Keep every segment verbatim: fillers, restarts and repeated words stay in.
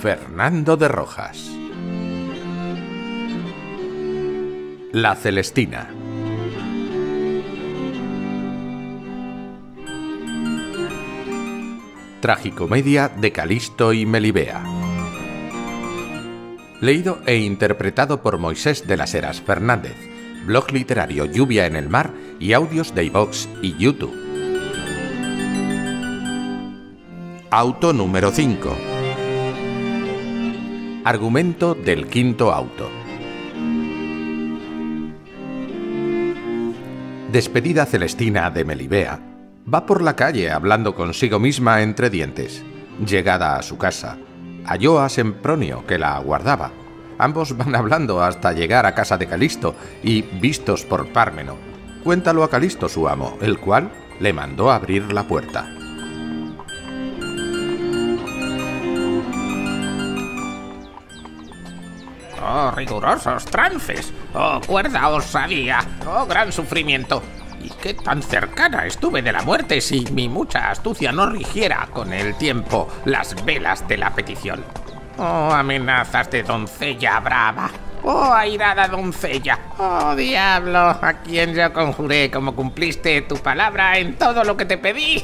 Fernando de Rojas. La Celestina. Tragicomedia de Calisto y Melibea. Leído e interpretado por Moisés de las Heras Fernández. Blog literario Lluvia en el Mar y audios de iVoox y YouTube. Auto número cinco. Argumento del quinto auto. Despedida Celestina de Melibea va por la calle hablando consigo misma entre dientes. Llegada a su casa, halló a Sempronio que la aguardaba. Ambos van hablando hasta llegar a casa de Calisto y, vistos por Pármeno, cuéntalo a Calisto su amo, el cual le mandó abrir la puerta. Oh, rigurosos trances, oh, cuerda osadía, oh, gran sufrimiento. ¿Y qué tan cercana estuve de la muerte si mi mucha astucia no rigiera con el tiempo las velas de la petición? Oh, amenazas de doncella brava, oh, airada doncella, oh, diablo, a quien yo conjuré como cumpliste tu palabra en todo lo que te pedí.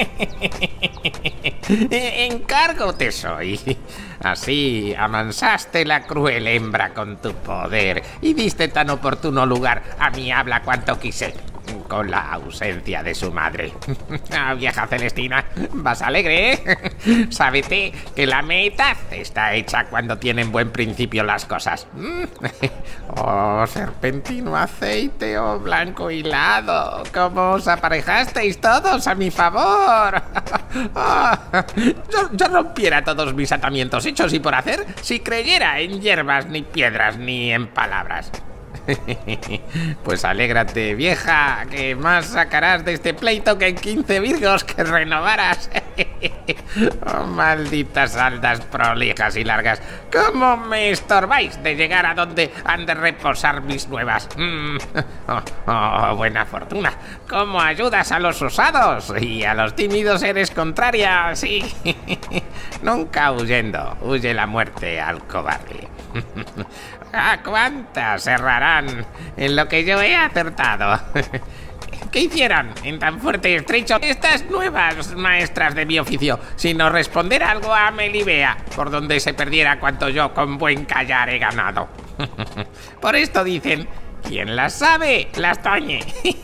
Encargo te soy. Así amansaste la cruel hembra con tu poder y diste tan oportuno lugar a mi habla cuanto quise, con la ausencia de su madre. Ah, vieja Celestina, vas alegre, ¿eh? Sábete que la mitad está hecha cuando tienen buen principio las cosas. Oh, serpentino aceite, oh, blanco hilado, ¿cómo os aparejasteis todos a mi favor? Oh, yo, yo rompiera todos mis atamientos hechos y por hacer si creyera en hierbas, ni piedras, ni en palabras. Pues alégrate, vieja, que más sacarás de este pleito que en quince virgos que renovaras. Oh, malditas aldas prolijas y largas, ¿cómo me estorbáis de llegar a donde han de reposar mis nuevas? Mm. Oh, oh, buena fortuna, ¿cómo ayudas a los osados? Y a los tímidos eres contraria, sí. Nunca huyendo, huye la muerte al cobarde. ¿A cuántas errarán en lo que yo he acertado? ¿Qué hicieron en tan fuerte y estrecho estas nuevas maestras de mi oficio, sino responder algo a Melibea, por donde se perdiera cuanto yo con buen callar he ganado? Por esto dicen, quien las sabe, las tañe.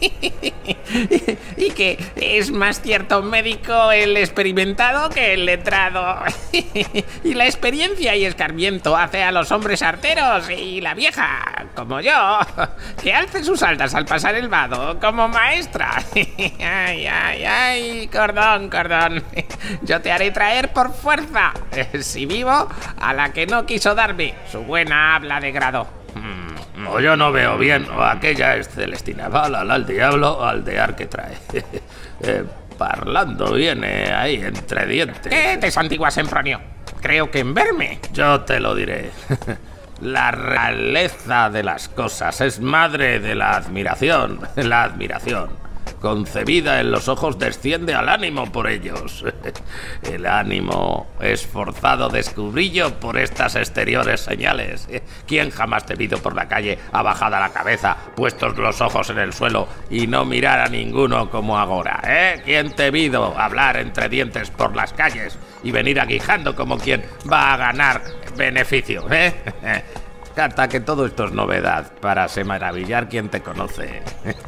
Y que es más cierto médico el experimentado que el letrado. Y la experiencia y escarmiento hace a los hombres arteros, y la vieja, como yo, que alce sus altas al pasar el vado como maestra. Ay, ay, ay, cordón, cordón, yo te haré traer por fuerza, si vivo, a la que no quiso darme su buena habla de grado. O yo no veo bien, o aquella es Celestina. Válala al diablo, aldear que trae. eh, parlando viene ahí entre dientes. ¿Qué te santiguas, Sempronio? Creo que en verme. Yo te lo diré. La realeza de las cosas es madre de la admiración. La admiración, concebida en los ojos, desciende al ánimo por ellos. El ánimo esforzado descubrillo por estas exteriores señales. ¿Quién jamás te visto por la calle abajada la cabeza, puestos los ojos en el suelo y no mirar a ninguno como agora? ¿Eh? ¿Quién te vido hablar entre dientes por las calles y venir aguijando como quien va a ganar beneficio? ¿Eh? Cata que todo esto es novedad para se maravillar quien te conoce.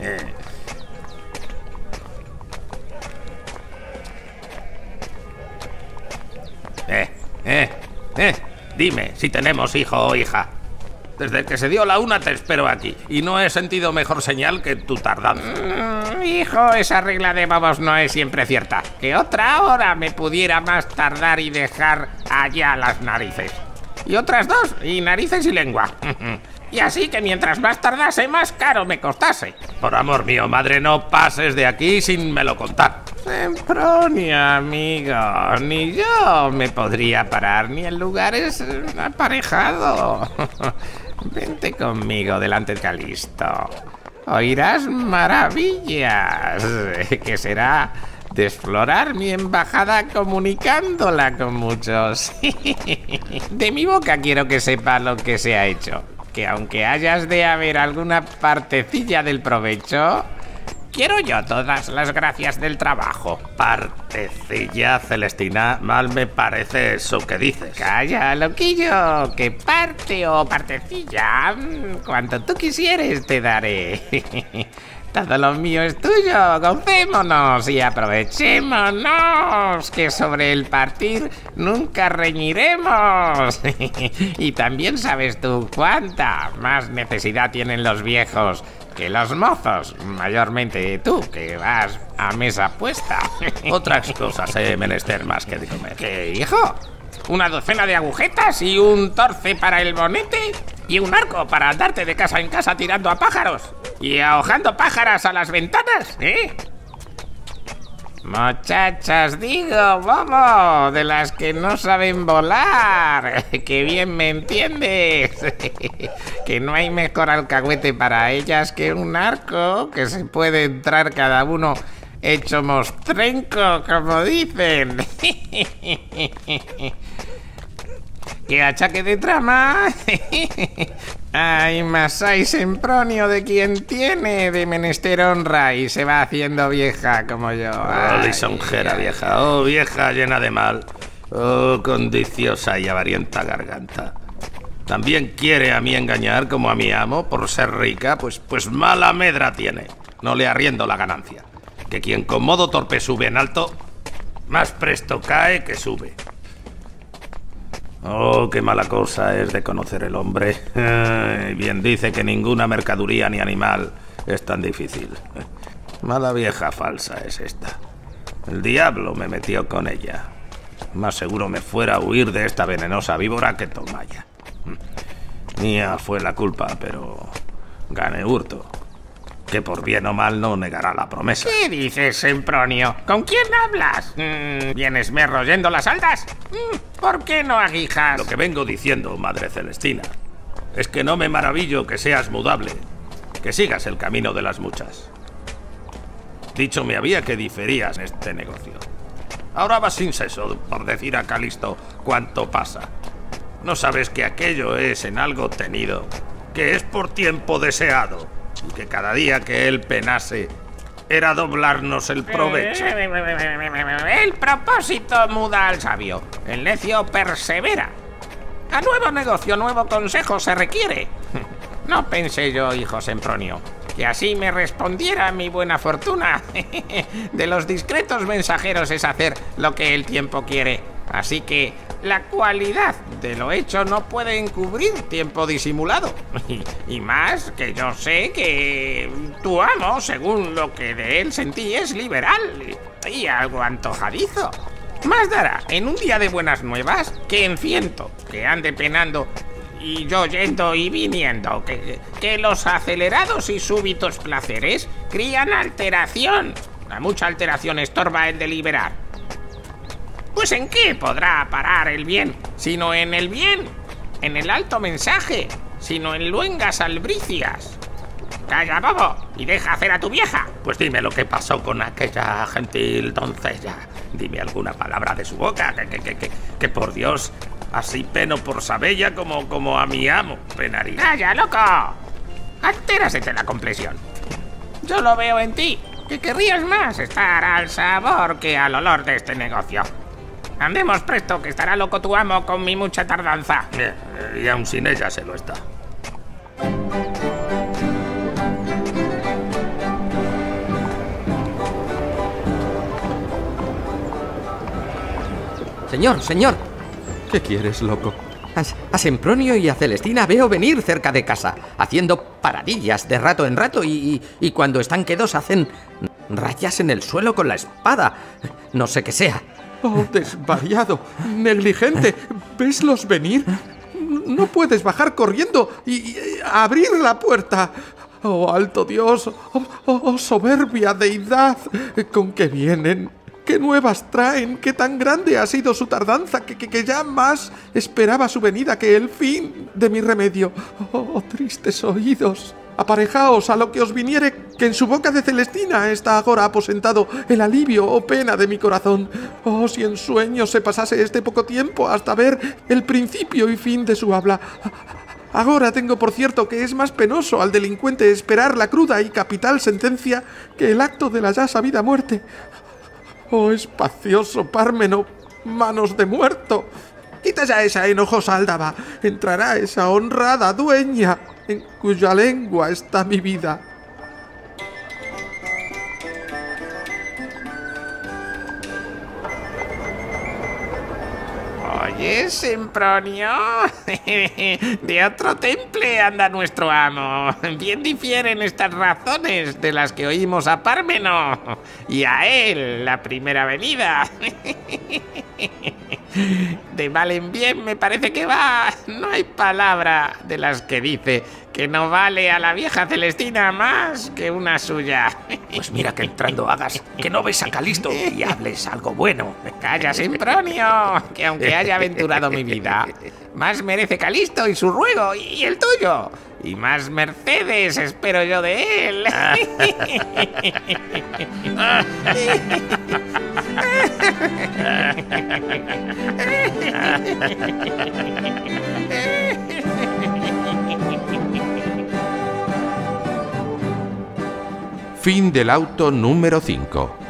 Eh, eh, eh, dime si tenemos hijo o hija. Desde que se dio la una te espero aquí y no he sentido mejor señal que tu tardanza. Mm, hijo, esa regla de babos no es siempre cierta. Que otra hora me pudiera más tardar y dejar allá las narices. Y otras dos, y narices y lengua. Y así que mientras más tardase, más caro me costase. Por amor mío, madre, no pases de aquí sin me lo contar. Sempronio, amigo, ni yo me podría parar ni en lugares aparejados. Vente conmigo delante de Calisto. Oirás maravillas, que será Desflorar mi embajada comunicándola con muchos. De mi boca quiero que sepa lo que se ha hecho. Que aunque hayas de haber alguna partecilla del provecho, quiero yo todas las gracias del trabajo. Partecilla, Celestina, mal me parece eso que dices. Calla, loquillo, que parte o partecilla, cuanto tú quisieres te daré. Todo lo mío es tuyo, gocémonos y aprovechémonos, que sobre el partir nunca reñiremos. Y también sabes tú cuánta más necesidad tienen los viejos que los mozos, mayormente tú, que vas a mesa puesta. Otras cosas he menester más que de comer. ¿Qué, hijo? ¿Una docena de agujetas y un torce para el bonete? ¿Y un arco para andarte de casa en casa tirando a pájaros? ¿Y ahojando pájaras a las ventanas? ¿Eh? Muchachas, digo, bobo, de las que no saben volar. Que bien me entiendes. Que no hay mejor alcahuete para ellas que un arco, que se puede entrar cada uno hecho mostrenco, como dicen. ¡Qué achaque de trama! ¡Ay, Masai Sempronio, de quien tiene de menester honra y se va haciendo vieja como yo! ¡Oh, lisonjera vieja! ¡Oh, vieja llena de mal! ¡Oh, condiciosa y avarienta garganta! ¿También quiere a mí engañar como a mi amo por ser rica? Pues, pues mala medra tiene. No le arriendo la ganancia. Que quien con modo torpe sube en alto, más presto cae que sube. Oh, qué mala cosa es de conocer el hombre. Eh, bien dice que ninguna mercaduría ni animal es tan difícil. Mala vieja falsa es esta. El diablo me metió con ella. Más seguro me fuera a huir de esta venenosa víbora que Tomaya. Mía fue la culpa, pero gané hurto. Que por bien o mal no negará la promesa. ¿Qué dices, Sempronio? ¿Con quién hablas? Mm, ¿Vienes me royendo las aldas? Mm, ¿Por qué no aguijas? Lo que vengo diciendo, madre Celestina, es que no me maravillo que seas mudable, que sigas el camino de las muchas. Dicho me había que diferías en este negocio. Ahora vas sin seso por decir a Calisto cuánto pasa. ¿No sabes que aquello es en algo tenido, que es por tiempo deseado? Y que cada día que él penase era doblarnos el provecho. El propósito muda al sabio. El necio persevera. A nuevo negocio, nuevo consejo se requiere. No pensé yo, hijo Sempronio, que así me respondiera mi buena fortuna. De los discretos mensajeros es hacer lo que el tiempo quiere. Así que la cualidad de lo hecho no puede encubrir tiempo disimulado. Y, y más que yo sé que tu amo, según lo que de él sentí, es liberal y, y algo antojadizo. Más dará en un día de buenas nuevas que en ciento que ande penando y yo yendo y viniendo. Que, que los acelerados y súbitos placeres crían alteración. La mucha alteración estorba el deliberar. Pues ¿en qué podrá parar el bien? Sino en el bien, en el alto mensaje, sino en luengas albricias. Calla, bobo, y deja hacer a tu vieja. Pues dime lo que pasó con aquella gentil doncella. Dime alguna palabra de su boca, que, que, que, que, que por Dios, así peno por Sabella como, como a mi amo penaría. ¡Calla, loco! Altérasete la complexión. Yo lo veo en ti, que querrías más estar al sabor que al olor de este negocio. Andemos presto, que estará loco tu amo con mi mucha tardanza. Eh, y aun sin ella se lo está. Señor, señor. ¿Qué quieres, loco? A, a Sempronio y a Celestina veo venir cerca de casa, haciendo paradillas de rato en rato y, y, y cuando están quedos hacen rayas en el suelo con la espada. No sé qué sea. ¡Oh, desvariado! ¡Negligente! ¿Veslos venir? No puedes bajar corriendo y, y abrir la puerta. ¡Oh, alto Dios! ¡Oh, oh, oh, soberbia deidad! ¿Con qué vienen? ¿Qué nuevas traen? ¿Qué tan grande ha sido su tardanza que, que, que ya más esperaba su venida que el fin de mi remedio? ¡Oh, tristes oídos! aparejaos a lo que os viniere, que en su boca de Celestina está agora aposentado el alivio o pena de mi corazón. Oh, si en sueños se pasase este poco tiempo hasta ver el principio y fin de su habla. Agora tengo por cierto que es más penoso al delincuente esperar la cruda y capital sentencia que el acto de la ya sabida muerte. Oh, espacioso Pármeno, manos de muerto. Quita ya esa enojosa aldaba, entrará esa honrada dueña, en cuya lengua está mi vida. Oye, Sempronio, de otro temple anda nuestro amo. Bien difieren estas razones de las que oímos a Pármeno, y a él la primera venida. De mal en bien me parece que va. No hay palabra de las que dice que no vale a la vieja Celestina más que una suya. Pues mira que entrando hagas que no ves a Calisto y hables algo bueno. Calla, Sempronio, que aunque haya aventurado mi vida, más merece Calisto y su ruego y el tuyo. Y más mercedes espero yo de él. Fin del auto número cinco.